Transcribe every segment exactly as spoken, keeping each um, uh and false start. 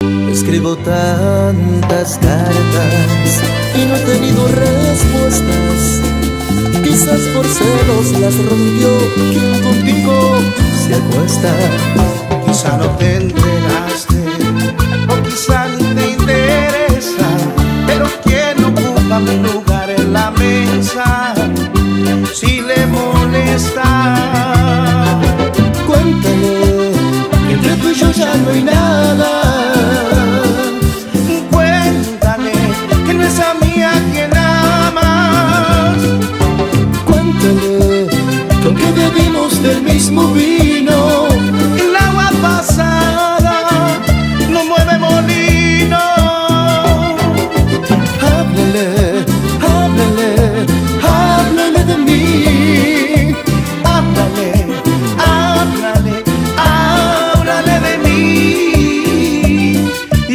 Escribo tantas cartas y no he tenido respuestas. Quizás por celos las rompió quien contigo se acuesta. Quizá no te enteraste o quizá ni te interesa, pero ¿quién ocupa mi lugar en la mesa? Si le molesta, cuéntale que entre tú y yo ya no hay nada. Cuéntale que no es a mí a quien amas. Cuéntale que aunque bebimos del mismo vino, el agua pasada no mueve molino. Háblale, háblale, háblale de mí. Háblale, háblale, háblale de mí.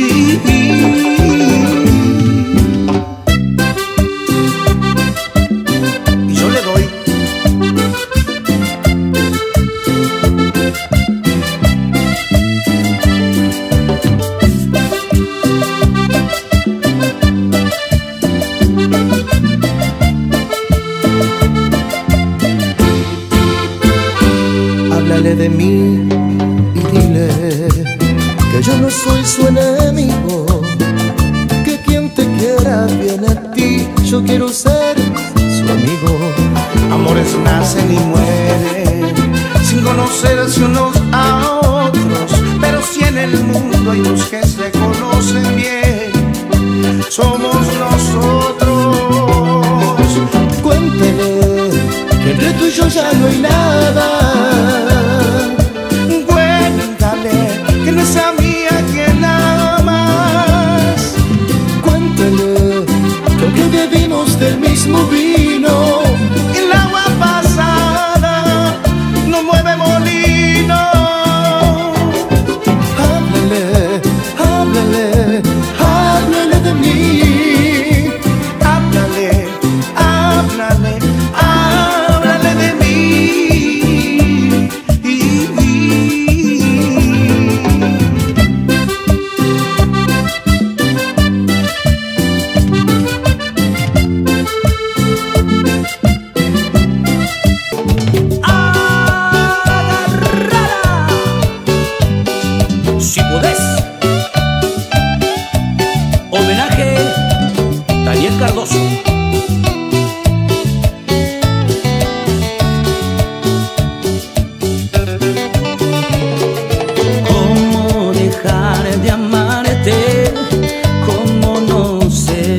Y yo le doy. Háblale de mí y dile que yo no soy su enemigo, que quien te quiera viene a ti, yo quiero ser su amigo. Amores nacen y mueren sin conocerse unos a otros, pero si en el mundo hay dos que se conocen bien, somos nosotros. Cuéntele que entre tú y yo ya no hay nada. Cuéntale que no es a mí a quien amas. Cuéntale que aunque bebimos del mismo vino, El agua pasada no mueve molino. háblale, háblale, háblale de mí. Háblale, háblale, háblale de mí. Si podés. Homenaje Daniel Cardoso. ¿Cómo dejar de amarte? ¿Cómo no sé?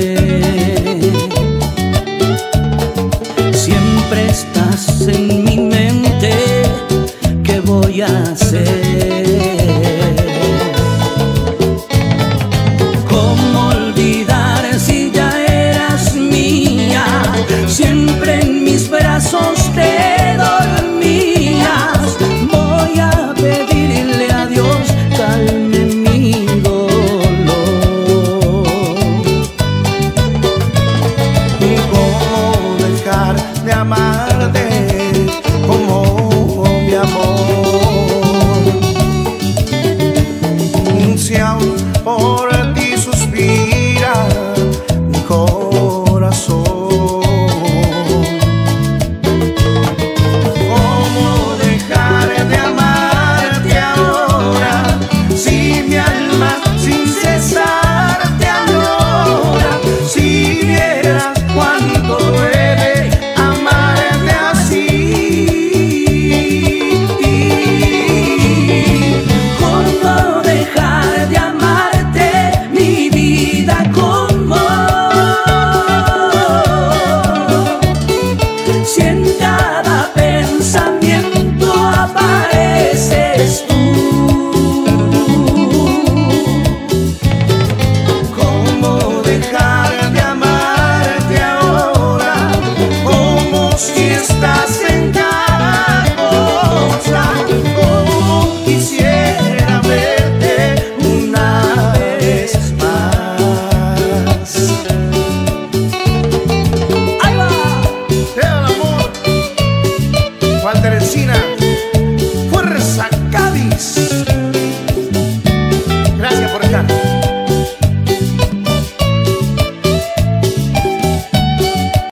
Siempre estás en mi mente. ¿Qué voy a hacer? Siempre en mis brazos te dormías. Voy a pedirle a Dios calme mi dolor. ¿Y cómo dejar de amarte como mi amor? Si aún por ti suspira mi corazón. ¿Cómo dejar de amarte? por estar.